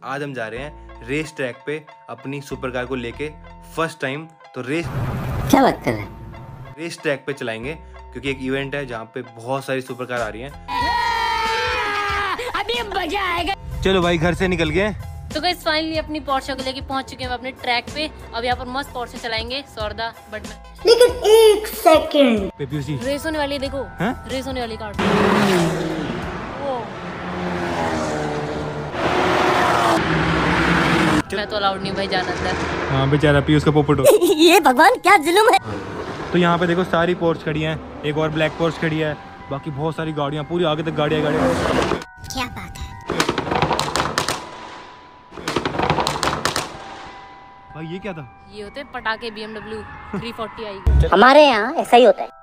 आज हम जा रहे हैं रेस ट्रैक पे अपनी सुपर कार को लेके फर्स्ट टाइम। तो रेस क्या बात कर रहे हैं? रेस ट्रैक पे चलाएंगे क्योंकि एक इवेंट है जहाँ पे बहुत सारी सुपर कार आ रही हैं। अभी मजा आएगा। चलो भाई घर से निकल गए। तो गाइस फाइनली अपनी पोर्शे को लेके पहुंच चुके हैं अपने ट्रैक पे। अब यहाँ पर मस्त पोर्शे चलाएंगे सौरदा बट में। लेकिन एक सेकंड, रेस होने वाली है, देखो रेस होने वाली कार। मैं तो अलाउड नहीं भाई जाना अंदर। हाँ बेचारा पीयूष का पोपट हो। ये भगवान क्या जुल्म है। तो यहाँ पे देखो सारी पोर्श खड़ी हैं, एक और ब्लैक पोर्श खड़ी है, बाकी बहुत सारी गाड़ियाँ, पूरी आगे तक गाड़ियाँ। क्या बात है भाई ये क्या था? ये होते पटाखे BMW 340i। हमारे यहाँ ऐसा ही होता है।